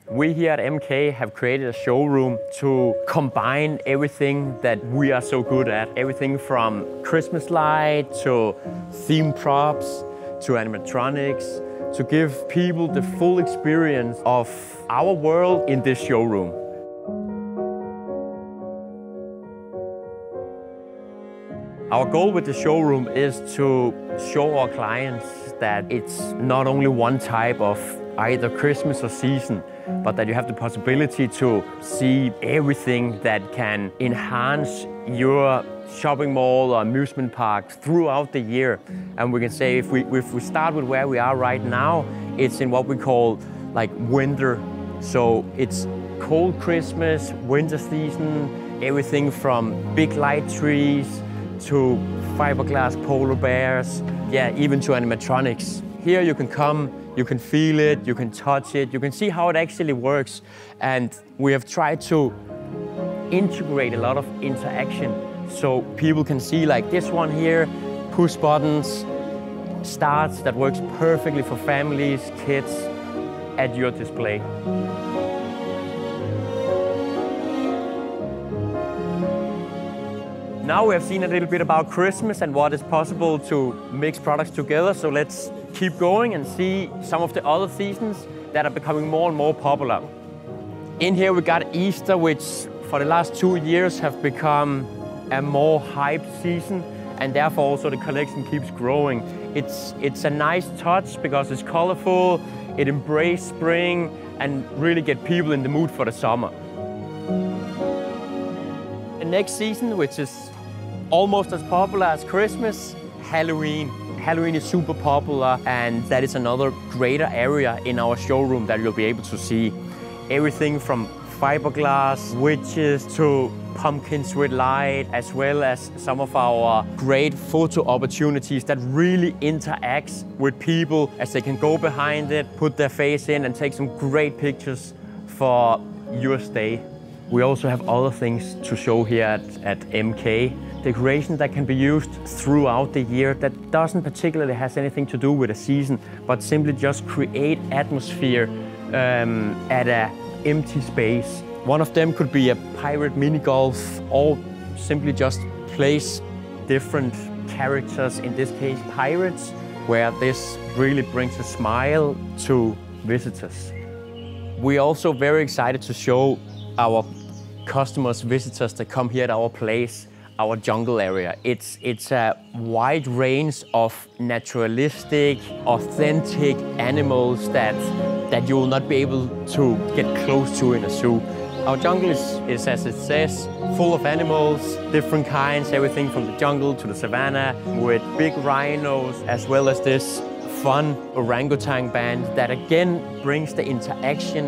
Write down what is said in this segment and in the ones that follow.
We here at MK have created a showroom to combine everything that we are so good at. Everything from Christmas light to theme props to animatronics, to give people the full experience of our world in this showroom. Our goal with the showroom is to show our clients that it's not only one type of either Christmas or season, but that you have the possibility to see everything that can enhance your shopping mall or amusement park throughout the year. And we can say if we start with where we are right now, it's in what we call like winter. So it's cold Christmas, winter season, everything from big light trees to fiberglass polar bears, yeah, even to animatronics. Here you can come, you can feel it, you can touch it, you can see how it actually works. And we have tried to integrate a lot of interaction so people can see like this one here, push buttons, starts that works perfectly for families, kids at your display. Now we have seen a little bit about Christmas and what is possible to mix products together, so let's keep going and see some of the other seasons that are becoming more and more popular. In here we got Easter, which for the last 2 years have become a more hyped season, and therefore also the collection keeps growing. It's a nice touch because it's colorful, it embraces spring and really get people in the mood for the summer. The next season, which is almost as popular as Christmas, Halloween. Halloween is super popular, and that is another greater area in our showroom that you'll be able to see. Everything from fiberglass, witches, to pumpkins with light, as well as some of our great photo opportunities that really interacts with people as they can go behind it, put their face in and take some great pictures for your stay. We also have other things to show here at MK. Decoration that can be used throughout the year that doesn't particularly has anything to do with a season, but simply just create atmosphere at an empty space. One of them could be a pirate mini golf, or simply just place different characters, in this case pirates, where this really brings a smile to visitors. We're also very excited to show our customers, visitors that come here at our place, our jungle area. It's a wide range of naturalistic, authentic animals that you will not be able to get close to in a zoo. Our jungle is, as it says, full of animals, different kinds, everything from the jungle to the savannah, with big rhinos, as well as this fun orangutan band that again brings the interaction.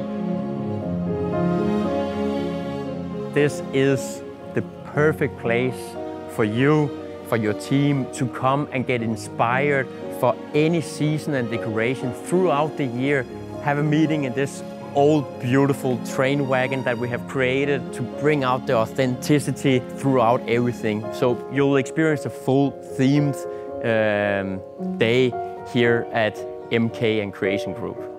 This is the perfect place for you, for your team to come and get inspired for any season and decoration throughout the year. Have a meeting in this old, beautiful train wagon that we have created to bring out the authenticity throughout everything. So you'll experience a full themed day here at MK and Creation Group.